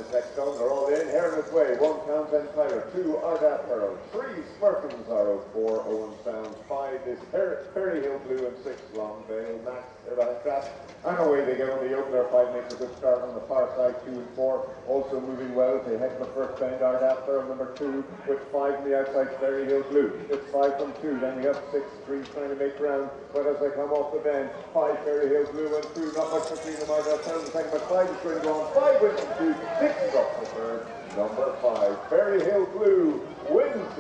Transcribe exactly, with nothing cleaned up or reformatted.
this next stone. They're all in. Here in its way. One Townsend Tyler. Two Ardat Pearl. Three Smirkins Arrow. Four Owen Sounds. Five is Fairyhill Blue. And six Long Vale Max. Grass. And away they get on the opener. Five makes a good start on the far side. Two and four also moving well. They head to the first bend. Ardat Pearl number two with five on the outside. Fairyhill Blue. It's five from two. Then we have six. Three trying to make ground. But as they come off the bend, five Fairyhill Blue and two. Not much between them. Ardat Pearl the second, but five is going to go on. Five wins from two. Six is up the third. Number five. Fairyhill Blue wins